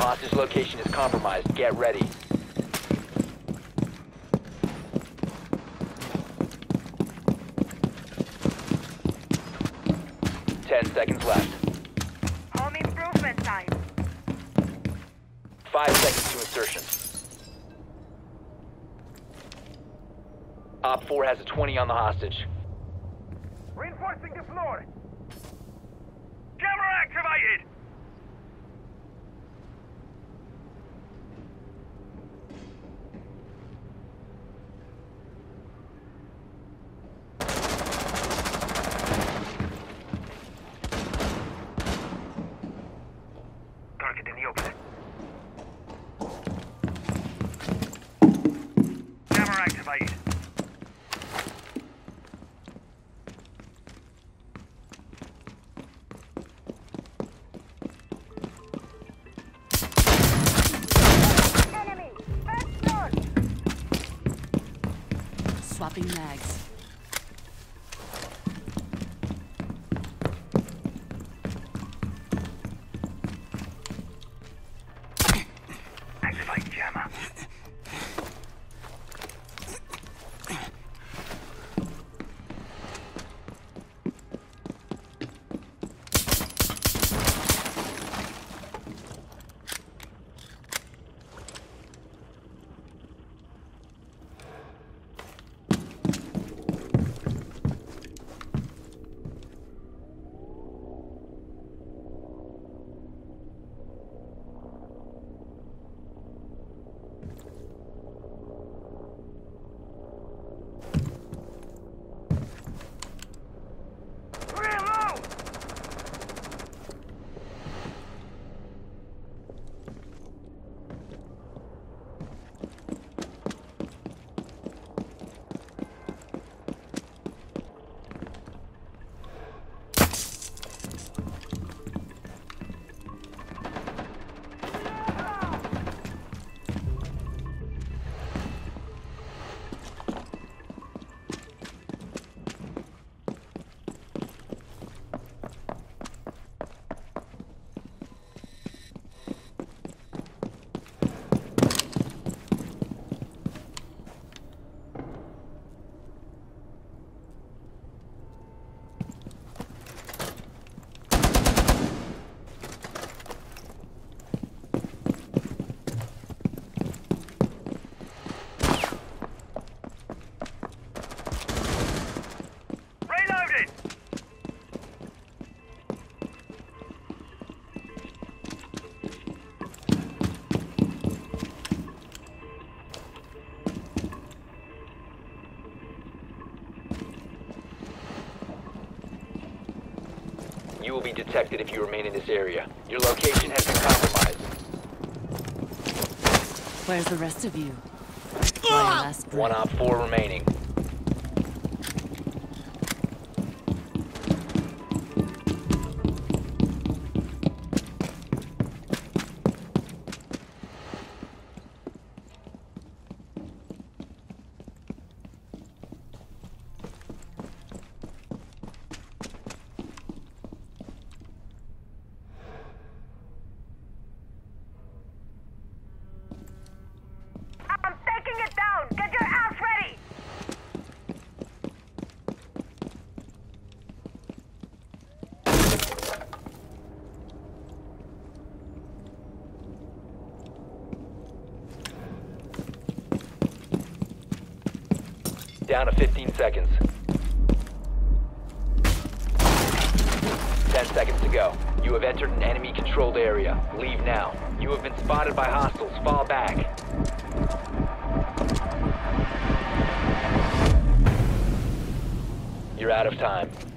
Hostage location is compromised. Get ready. Seconds left. Home improvement time. 5 seconds to insertion. Op 4 has a 20 on the hostage. Reinforcing the floor. Camera activated. Target in the open. Camera activated. Enemy! First floor! Swapping mags. Activate jammer. Reload! Reloading! You will be detected if you remain in this area. Your location has been compromised. Where's the rest of you? My last One breath. Op 4 remaining. I'm taking it down! Get your ass ready! Down to 15 seconds. 10 seconds to go. You have entered an enemy-controlled area. Leave now. You have been spotted by hostiles. Fall back. You're out of time.